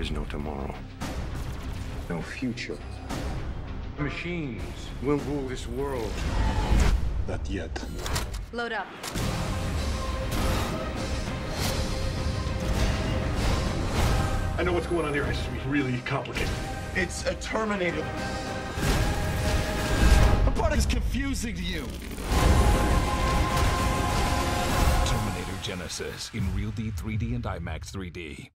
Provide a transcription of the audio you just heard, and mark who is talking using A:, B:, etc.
A: is no tomorrow. No future. Machines will rule this world.
B: Not yet.
C: Load up.
B: I know what's going on here. It's just really complicated.
D: It's a Terminator. What part is confusing to you?
E: Terminator Genisys in Real D 3D and IMAX 3D.